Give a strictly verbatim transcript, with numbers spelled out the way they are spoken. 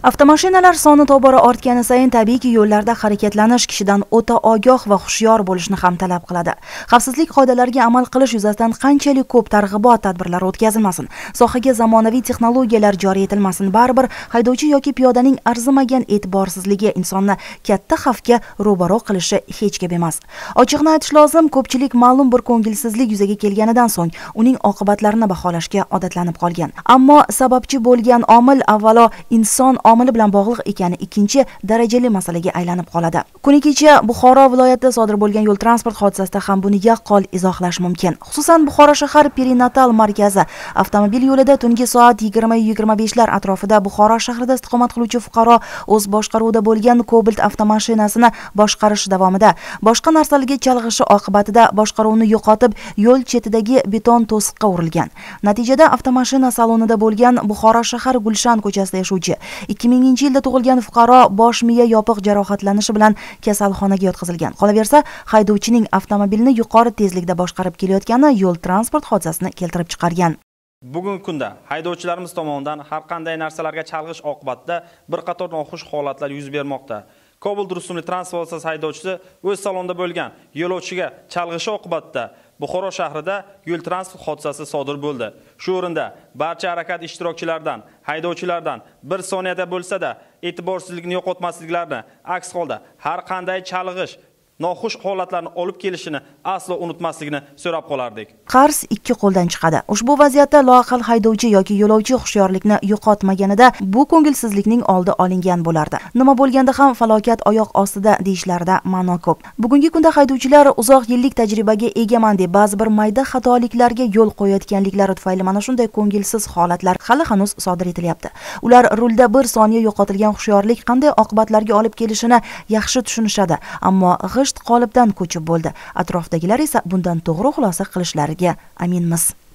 Avtomashinalar soni tobora ortgani sayin tabiiyki yo'llarda harakatlanish kishidan o'ta ogoh va hushyor bo'lishni ham talab qiladi. Xavfsizlik qoidalariga amal qilish yuzasidan qanchalik ko'p targ'ibot tadbirlari o'tkazilmasin, sohaga zamonaviy texnologiyalar joriy etilmasin, baribir haydovchi yoki piyodaning arzimagan e'tiborsizligi insonni katta xavfga ro'baro qilishi hech gap emas. Ochiqni aytish lozim, ko'pchilik ma'lum bir ko'ngilsizlik yuzaga kelganidan so'ng uning oqibatlarini baholashga odatlanib qolgan. Ammo sababchi bo'lgan omil avvalo inson omili bilan bog'liq ekani ikkinchi darajali masalaga aylanib qoladi. Kuni kecha Buxoro viloyatida sodir bo'lgan yo'l transport hodisasida ham buni yaqqol izohlash mumkin. Xususan Buxoro shahar perinatal markazi avtomobil yo'lida tungi soat yigirma yigirma besh lar atrofida Buxoro shahrida istiqomat qiluvchi fuqaro o'z boshqaruvida bo'lgan Cobalt avtomashinasini boshqarish davomida boshqa narsalarga chalg'ishi oqibatida boshqaruvni yo'qotib, yo'l chetidagi beton to'siqqa urilgan. Natijada avtomashina salonida bo'lgan Buxoro shahar Gulshan ko'chasida yashovchi ikki minginchi yilda tug'ilgan fuqaro bosh miya yopiq jarohatlanishi bilan kasalxonaga yotqizilgan. Qolaversa, haydovchining avtomobilni yuqori tezlikda boshqarib kelayotgani yo'l transport hodisasini keltirib chiqargan. Bugungi kunda haydovchilarimiz tomonidan har qanday narsalarga chalg'ish oqibatida bir qator noxush holatlar yuz bermoqda. Cobalt rusumli transport vositasi haydovchisi o'z salonida bo'lgan yo'lovchiga chalg'ishi oqibatida Buxoro shahrida yo'l transport hodisasi sodir bo'ldi. Shu o'rinda barcha harakat ishtirokchilaridan, haydovchilardan bir soniyada bo'lsa-da e'tiborsizlikni yo'qotmasliklarini, aks holda har qanday chalg'ish noxush holatlarni olib kelishini aslo unutmasligini so'rab qolardik. Qars ikki qo'ldan chiqadi. Ushbu vaziyatda loaqal haydovchi yoki yo'lovchi hushyorlikni yo'qotmaganida bu ko'ngilsizlikning oldi olingan bo'lardi. Nima bo'lganda ham falokat oyoq ostida deyishlarida ma'no ko'p. Bugungi kunda haydovchilar uzoq yillik tajribaga egaman deb ba'zi bir mayda xatoliklarga yo'l qo'yayotganliklari tufayli mana shunday ko'ngilsiz holatlar hali hanuz sodir etilyapti. Ular rulda bir soniya yo'qotilgan hushyorlik qanday oqibatlarga olib kelishini yaxshi tushunishadi, ammo g'isht qolipdan ko'chib bo'ldi. Atrofdagilar esa bundan to'g'ri xulosa qilishlariga aminmiz.